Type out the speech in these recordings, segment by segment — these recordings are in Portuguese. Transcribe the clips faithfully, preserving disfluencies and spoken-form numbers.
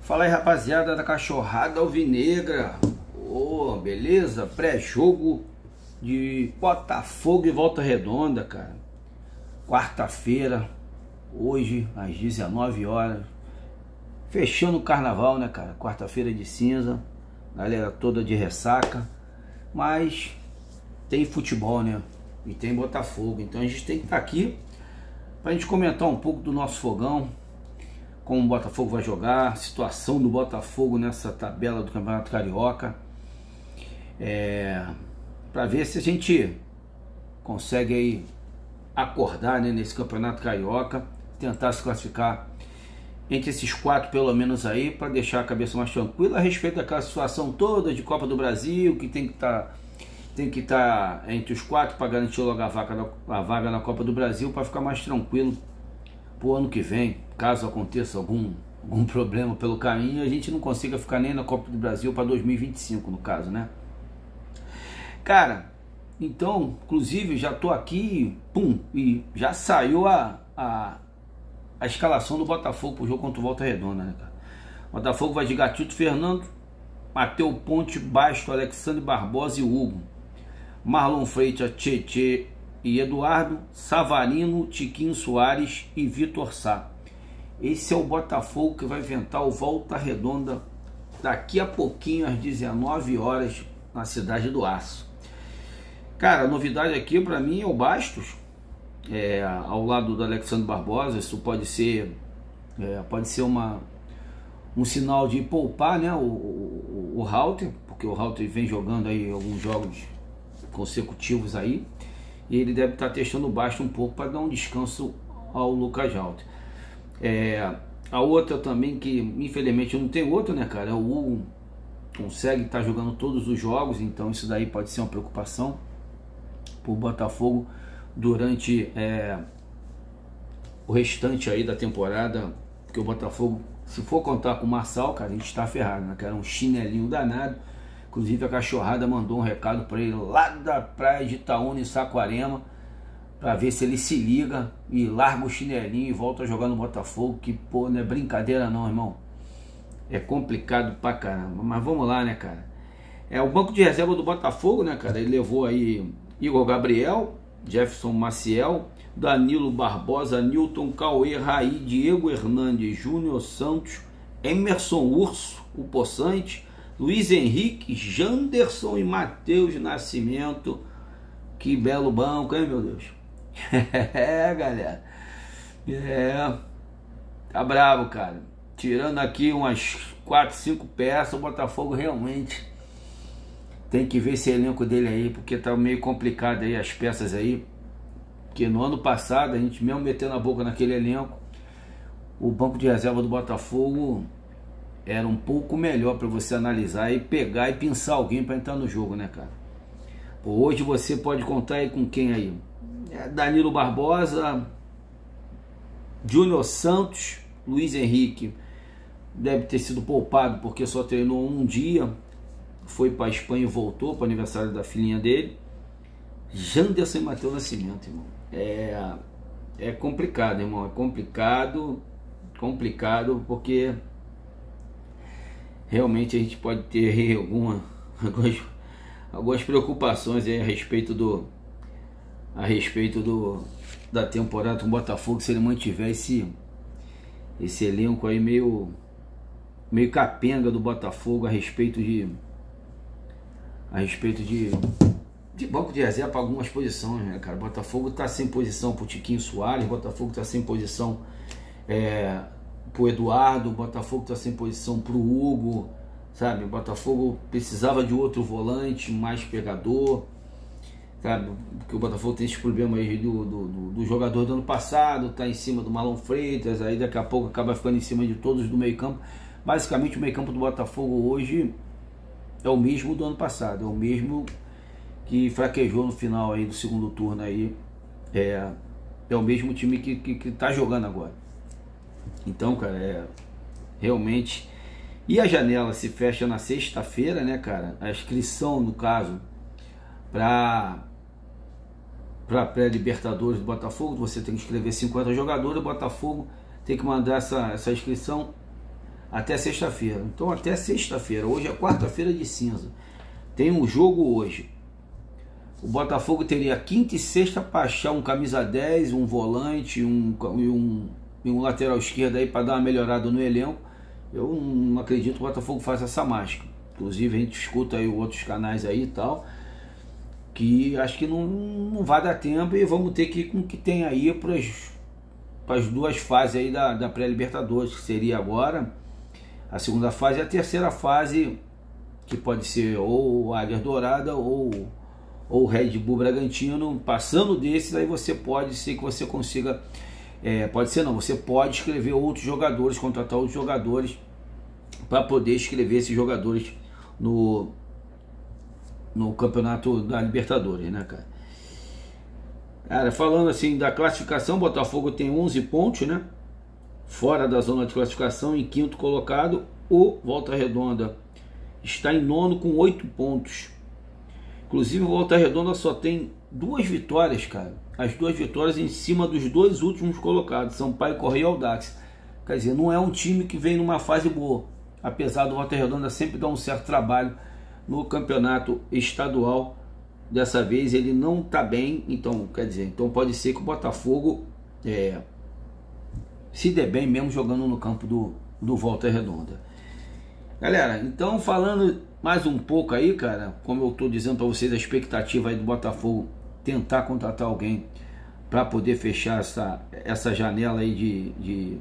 Fala aí, rapaziada da Cachorrada Alvinegra. Ô, oh, beleza? Pré-jogo de Botafogo e Volta Redonda, cara. Quarta-feira, hoje, às dezenove horas. Fechando o carnaval, né, cara? Quarta-feira de cinza. Galera toda de ressaca. Mas tem futebol, né? E tem Botafogo. Então a gente tem que estar aqui pra gente comentar um pouco do nosso fogão. Como o Botafogo vai jogar, situação do Botafogo nessa tabela do Campeonato Carioca, é, para ver se a gente consegue aí acordar, né, nesse Campeonato Carioca, tentar se classificar entre esses quatro pelo menos aí, para deixar a cabeça mais tranquila a respeito daquela situação toda de Copa do Brasil, que tem que estar tem que estar entre os quatro para garantir logo a vaga, a vaga na Copa do Brasil, para ficar mais tranquilo pro ano que vem, caso aconteça algum, algum problema pelo caminho, a gente não consiga ficar nem na Copa do Brasil para dois mil e vinte e cinco, no caso, né? Cara, então, inclusive, já tô aqui, pum, e já saiu a, a, a escalação do Botafogo pro jogo contra o Volta Redonda, né, cara? O Botafogo vai de Gatito, Fernando, Matheus Ponte, Basto, Alexandre Barbosa e Hugo. Marlon Freitas, Tietê e Eduardo, Savarino, Tiquinho Soares e Vitor Sá. Esse é o Botafogo que vai enfrentar o Volta Redonda daqui a pouquinho, às dezenove horas, na Cidade do Aço. Cara, a novidade aqui para mim é o Bastos, é, ao lado do Alexandre Barbosa. Isso pode ser, é, pode ser uma, um sinal de poupar, né, o, o, o Halter, porque o Halter vem jogando aí alguns jogos consecutivos aí. E ele deve estar testando o Bastos um pouco para dar um descanso ao Lucas Halter. É, a outra também, que infelizmente não tem outra, né, cara? É o Hugo, consegue estar jogando todos os jogos, então isso daí pode ser uma preocupação para o Botafogo durante é, o restante aí da temporada, porque o Botafogo, se for contar com o Marçal, cara, a gente está ferrado, né, cara? Um chinelinho danado. Inclusive a Cachorrada mandou um recado para ele lá da praia de Itaúna, em Saquarema, para ver se ele se liga e larga o chinelinho e volta a jogar no Botafogo, que, pô, não é brincadeira não, irmão. É complicado pra caramba, mas vamos lá, né, cara? É o banco de reserva do Botafogo, né, cara? Ele levou aí Igor Gabriel, Jefferson Maciel, Danilo Barbosa, Newton, Cauê, Raí, Diego Hernandes, Júnior Santos, Emerson Urso, o Poçante, Luiz Henrique, Janderson e Matheus Nascimento. Que belo banco, hein, meu Deus? É, galera. É. Tá bravo, cara. Tirando aqui umas quatro, cinco peças, o Botafogo realmente tem que ver esse elenco dele aí, porque tá meio complicado aí as peças aí. Porque no ano passado, a gente mesmo metendo a boca naquele elenco, o banco de reserva do Botafogo era um pouco melhor para você analisar e pegar e pensar alguém para entrar no jogo, né, cara? Pô, hoje você pode contar aí com quem aí? É Danilo Barbosa, Júnior Santos, Luiz Henrique. Deve ter sido poupado porque só treinou um dia. Foi para a Espanha e voltou para o aniversário da filhinha dele. Janderson e Matheus Nascimento, irmão. É, é complicado, irmão. É complicado, complicado, porque realmente a gente pode ter alguma, algumas, algumas preocupações aí a respeito do a respeito do da temporada do Botafogo, se ele mantiver esse esse elenco aí meio meio capenga do Botafogo a respeito de a respeito de de banco de reserva para algumas posições, né, cara? O Botafogo tá sem posição pro Tiquinho Soares, o Botafogo tá sem posição é, pro Eduardo, o Botafogo tá sem posição pro Hugo, sabe? O Botafogo precisava de outro volante mais pegador, sabe? Porque o Botafogo tem esse problema aí do, do, do jogador do ano passado, tá em cima do Marlon Freitas, aí daqui a pouco acaba ficando em cima de todos do meio campo. Basicamente o meio campo do Botafogo hoje é o mesmo do ano passado, é o mesmo que fraquejou no final aí do segundo turno aí, é, é o mesmo time que, que, que tá jogando agora. Então, cara, é realmente. E a janela se fecha na sexta-feira, né, cara? A inscrição, no caso, para para pré-libertadores do Botafogo, você tem que inscrever cinquenta jogadores. O Botafogo tem que mandar essa, essa inscrição até sexta-feira. Então até sexta-feira, hoje é quarta-feira de cinza, tem um jogo hoje. O Botafogo teria quinta e sexta para achar um camisa dez, um volante um, e um, um lateral esquerdo aí para dar uma melhorada no elenco. Eu não acredito que o Botafogo faça essa mágica. Inclusive a gente escuta aí outros canais aí e tal, que acho que não, não vai dar tempo e vamos ter que ir com o que tem aí para as duas fases aí da, da pré-libertadores, que seria agora a segunda fase e a terceira fase, que pode ser ou Águia Dourada ou ou Red Bull Bragantino. Passando desses, aí você pode ser que você consiga, é, pode ser não, você pode escrever outros jogadores, contratar outros jogadores para poder escrever esses jogadores no, no campeonato da Libertadores, né, cara? Cara, falando assim da classificação, o Botafogo tem onze pontos, né? Fora da zona de classificação, em quinto colocado. O Volta Redonda está em nono com oito pontos. Inclusive o Volta Redonda só tem duas vitórias, cara. As duas vitórias em cima dos dois últimos colocados, Sampaio Corrêa e Audax. Quer dizer, não é um time que vem numa fase boa. Apesar do Volta Redonda sempre dar um certo trabalho no campeonato estadual, dessa vez ele não está bem. Então, quer dizer, então pode ser que o Botafogo é, se dê bem mesmo jogando no campo do, do Volta Redonda. Galera, então falando mais um pouco aí, cara, como eu estou dizendo para vocês, a expectativa aí do Botafogo tentar contratar alguém para poder fechar essa, essa janela aí de, de,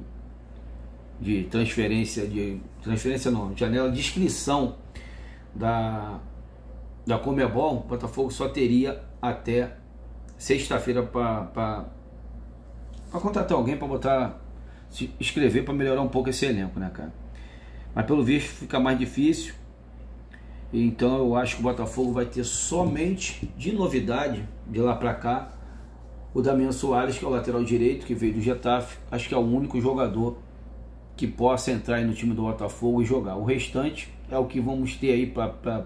de transferência, de transferência não, janela de inscrição da, da Conmebol. O Botafogo só teria até sexta-feira para contratar alguém para botar, se inscrever para melhorar um pouco esse elenco, né, cara? Mas pelo visto fica mais difícil. Então eu acho que o Botafogo vai ter somente de novidade de lá para cá o Damian Soares, que é o lateral direito, que veio do Getafe. Acho que é o único jogador que possa entrar aí no time do Botafogo e jogar. O restante é o que vamos ter aí para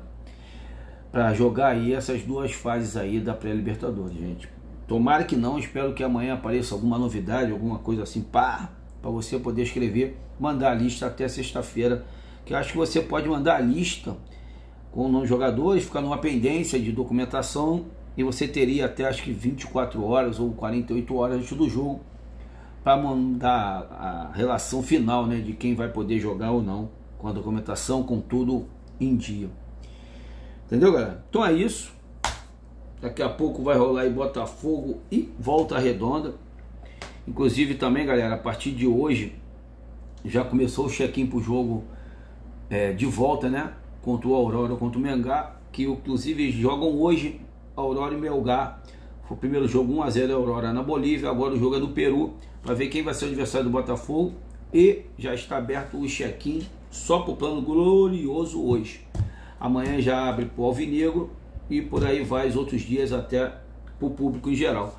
jogar aí essas duas fases aí da pré-libertadores, gente. Tomara que não, espero que amanhã apareça alguma novidade, alguma coisa assim, pá, para você poder escrever, mandar a lista até sexta-feira, que eu acho que você pode mandar a lista com os jogadores, ficar numa pendência de documentação, e você teria até acho que vinte e quatro horas ou quarenta e oito horas antes do jogo para mandar a relação final, né, de quem vai poder jogar ou não, com a documentação, com tudo em dia. Entendeu, galera? Então é isso. Daqui a pouco vai rolar aí Botafogo e Volta Redonda. Inclusive também, galera, a partir de hoje já começou o check-in para o jogo é, de volta, né? Contra o Aurora, contra o Mengá, que inclusive jogam hoje Aurora e Melgar. Foi o primeiro jogo um a zero Aurora na Bolívia, agora o jogo é do Peru, para ver quem vai ser o adversário do Botafogo. E já está aberto o check-in só para o Plano Glorioso hoje. Amanhã já abre para o Alvinegro e por aí vai os outros dias até para o público em geral.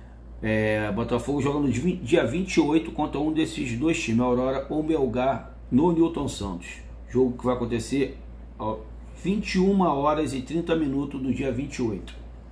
É, Botafogo joga no dia vinte e oito contra um desses dois times, Aurora ou Melgar, no Newton Santos. Jogo que vai acontecer às vinte e uma horas e trinta minutos do dia vinte e oito.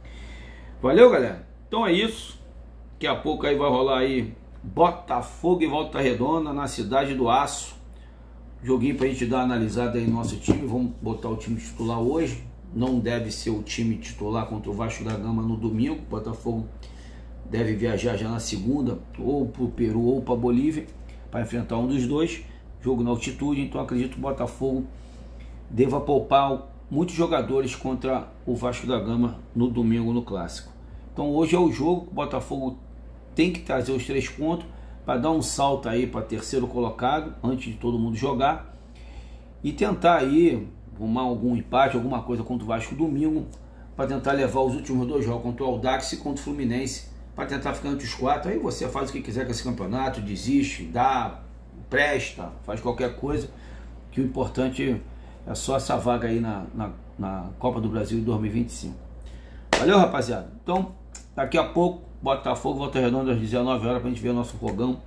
Valeu, galera? Então é isso. Daqui a pouco aí vai rolar aí Botafogo e Volta Redonda na Cidade do Aço. Joguinho pra gente dar uma analisada aí no nosso time. Vamos botar o time titular hoje. Não deve ser o time titular contra o Vasco da Gama no domingo. O Botafogo deve viajar já na segunda, ou para o Peru ou para a Bolívia, para enfrentar um dos dois. Jogo na altitude, então acredito que o Botafogo deva poupar muitos jogadores contra o Vasco da Gama no domingo no Clássico. Então hoje é o jogo que o Botafogo tem que trazer os três pontos para dar um salto aí para terceiro colocado, antes de todo mundo jogar, e tentar aí arrumar algum empate, alguma coisa contra o Vasco domingo, para tentar levar os últimos dois jogos contra o Audax e contra o Fluminense, para tentar ficar entre os quatro. Aí você faz o que quiser com esse campeonato, desiste, dá, presta, faz qualquer coisa, que o importante é só essa vaga aí na, na, na Copa do Brasil de dois mil e vinte e cinco. Valeu, rapaziada? Então, daqui a pouco, Botafogo, Volta Redonda às dezenove horas, pra gente ver o nosso fogão.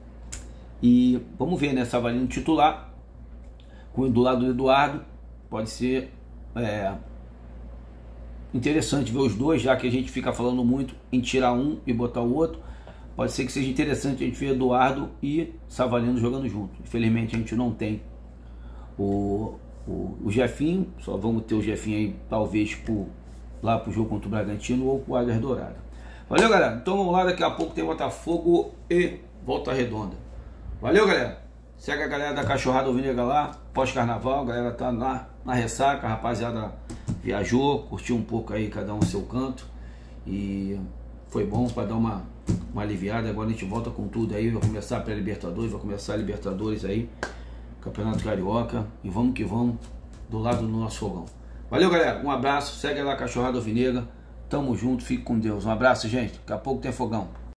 E vamos ver, né, Savarino titular, com o do lado do Eduardo, pode ser é, interessante ver os dois, já que a gente fica falando muito em tirar um e botar o outro. Pode ser que seja interessante a gente ver Eduardo e Savarino jogando junto. Infelizmente a gente não tem o, o, o Jefinho, só vamos ter o Jefinho aí talvez por, lá pro jogo contra o Bragantino ou pro Águias Douradas. Valeu, galera, então vamos lá, daqui a pouco tem Botafogo e Volta Redonda. Valeu, galera, segue a galera da Cachorrada Alvinegra lá, pós-carnaval, a galera tá lá na ressaca, a rapaziada viajou, curtiu um pouco aí, cada um no seu canto, e foi bom para dar uma, uma aliviada. Agora a gente volta com tudo aí, vai começar a pré-Libertadores, vai começar a Libertadores aí, Campeonato Carioca, e vamos que vamos, do lado do nosso fogão. Valeu, galera, um abraço, segue lá a Cachorrada Alvinegra, tamo junto, fique com Deus, um abraço, gente, daqui a pouco tem fogão.